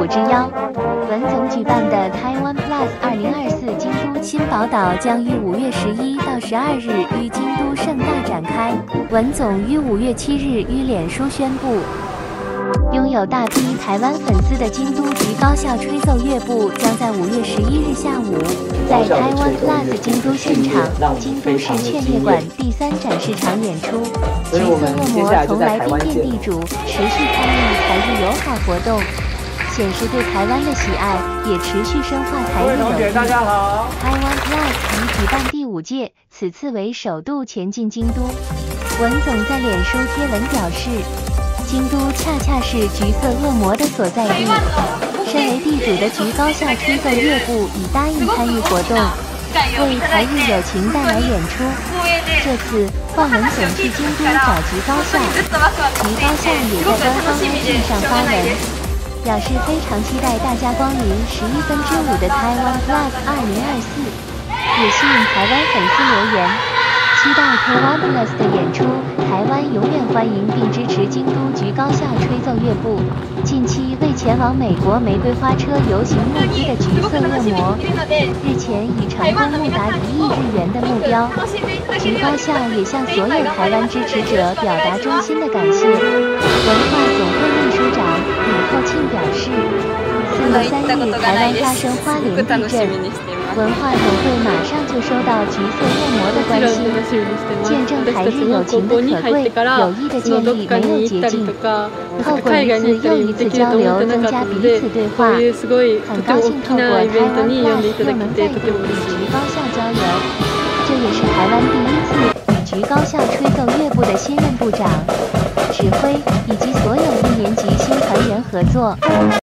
之邀，文总举办的 Taiwan Plus 2024京都新宝岛将于5月11到12日于京都盛大展开。文总于5月7日于脸书宣布。 拥有大批台湾粉丝的京都局高校吹奏乐部将在5月11日下午，在台湾 Plus 京都现场京都市劝业馆第3展示场演出。橘色恶魔从来宾变地主，持续参与台日友好活动，显示对台湾的喜爱，也持续深化台日友谊。台湾 Plus 已举办第5届，此次为首度前进京都。文总在脸书贴文表示。 京都恰恰是橘色恶魔的所在地。身为地主的橘高校吹奏乐部已答应参与活动，为台日友情带来演出。这次换文总去京都找橘高校，橘高校也在官方IG上发文，表示非常期待大家光临5/11的台湾 Plus 2024，也吸引台湾粉丝留言。 期待台湾 Plus 的演出，台湾永远欢迎并支持京都橘高校吹奏乐部。近期为前往美国玫瑰花车游行募资的橘色恶魔，日前已成功募达1亿日元的目标。橘高校也向所有台湾支持者表达衷心的感谢。文化总会秘书长李厚庆表示，4月3日台湾发生花莲地震。 文化总会马上就收到橘色恶魔的关心，见证台日友情的可贵，友谊的建立没有捷径。透过一次又一次交流，增加彼此对话。很高兴透过台湾 Plus 又能再度与橘高校交流，这也是台湾第1次与橘高校吹奏乐部的新任部长、指挥以及所有1年级新团员合作。